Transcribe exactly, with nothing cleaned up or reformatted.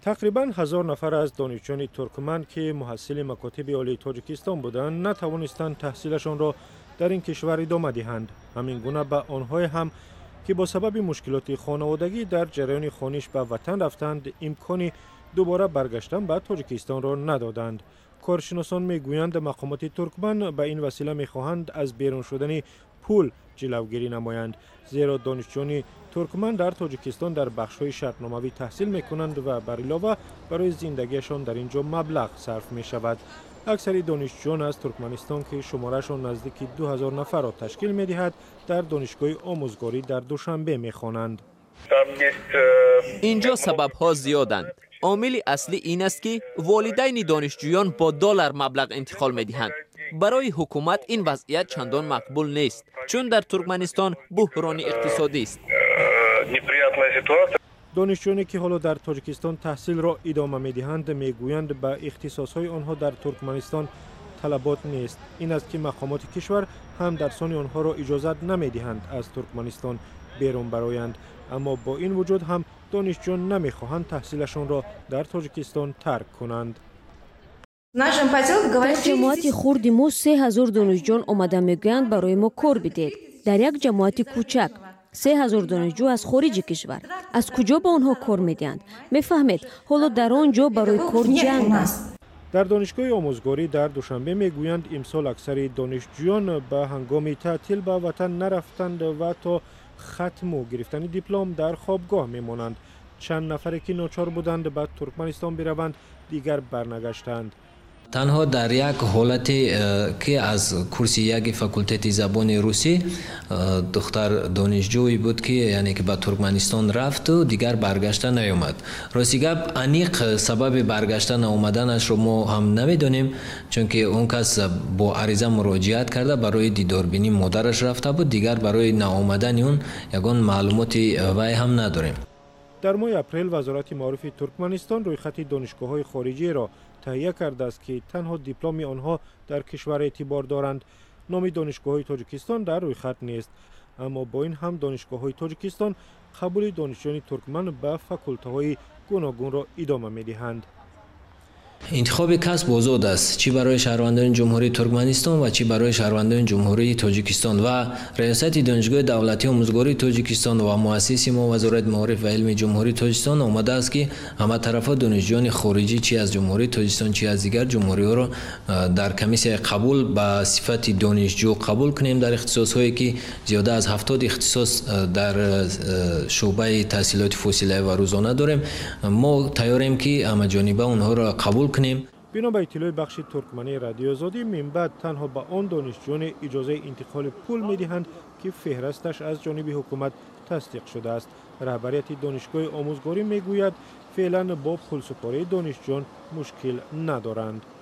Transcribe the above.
تقریباً هزار نفر از دانشجویان ترکمن که محصل مکاتب عالی تاجیکستان بودند نتوانستند تحصیلشان را در این کشور ادامه دهند. همین گونه به آنهای هم که با سبب مشکلات خانوادگی در جریان خوانش به وطن رفتند امکان دوباره برگشتن به تاجیکستان را ندادند. کارشناسان میگویند مقامات ترکمن به این وسیله میخواهند از بیرون شدن پول جلوگیری نمایند، زیرا دانشجویان ترکمن در تاجیکستان در بخش‌های شرطنامه‌ای تحصیل می‌کنند و بر علاوه برای زندگیشان در اینجا مبلغ صرف می‌شود. اکثر دانشجویان از ترکمنستان که شمارهشان نزدیک دو هزار نفر را تشکیل می‌دهد در دانشگاه آموزگاری در دوشنبه می‌خوانند. اینجا سبب‌ها زیادند. عامل اصلی این است که والدین دانشجویان با دلار مبلغ انتقال می‌دهند. برای حکومت این وضعیت چندان مقبول نیست، چون در ترکمنستان بحران اقتصادی است. دانشجویانی که حالا در تاجیکستان تحصیل را ادامه می‌دهند میگویند به اختصاص‌های آنها در ترکمنستان طلبات نیست. این است که مقامات کشور هم درسان آنها را اجازه نمی‌دهند از ترکمنستان بیرون برآیند، اما با این وجود هم دانشجویان نمی‌خواهند تحصیلشان را در تاجیکستان ترک کنند. در جماعت خرد ما سه هزار دانشجویان آمده میگویند برای ما کار بدهید. در یک جماعت کوچک سه هزار دانشجو از خارج کشور. از کجا به آنها کار میدهند؟ میفهمید حالا در آنجا برای کار جنگ است. در دانشگاه آموزگاری در دوشنبه میگویند امسال اکثر دانشجویان به هنگام تعطیل به وطن نرفتند و تا ختم و گرفتن دیپلم در خوابگاه میمانند. چند نفری که ناچار بودند به ترکمنستان بروند دیگر برنگشتند. تنها در یک حالتی که از کورسی یک فاکولته زبان روسی دختر دانشجویی بود که یعنی که به ترکمنستان رفت و دیگر برگشتن نیامد. راستی گپ انیق سبب برگشتن آمدنش رو ما هم نمیدونیم، چون که اون کس با عریضه مراجعت کرده برای دیداربینی مادرش رفته بود، دیگر برای نآمدن اون یگان معلوماتی وی هم نداریم. در ماه اپریل وزارت معارف ترکمنستان رویخط دانشگاه‌های خارجی را تهیه کرده است که تنها دیپلم آنها در کشور اعتبار دارند. نام دانشگاه‌های تاجیکستان در رویخط نیست، اما با این هم دانشگاه‌های تاجیکستان قبول دانشجویان ترکمن به فاکولته‌های گوناگون را ادامه می‌دهند. انتخاب کسب آزاد است، چی برای شهروندان جمهوری ترکمنستان و چی برای شهروندان جمهوری تاجیکستان. و ریاست دانشگاه دولتی آموزگاری تاجیکستان و مؤسس ما وزارت معارف و علم جمهوری تاجیکستان آمده است که همه طرفا دانشجویان خارجی چی از جمهوری تاجیکستان چی از دیگر جمهوری‌ها را در کمیسیون قبول به صفت دانشجو قبول کنیم در اختصاص‌هایی که زیاده از هفتاد اختصاص در شعبه تحصیلات فاصله و روزانه داریم. ما تیاریم که همه جانبه اونها را قبول کنیم. بنا به اطلاع بخش ترکمنی رادیو آزادی، من بعد تنها به آن دانشجویان اجازه انتقال پول میدهند که فهرستش از جانب حکومت تصدیق شده است. رهبریت دانشگاه آموزگاری میگوید فعلا با پول سپاری دانشجویان مشکل ندارند.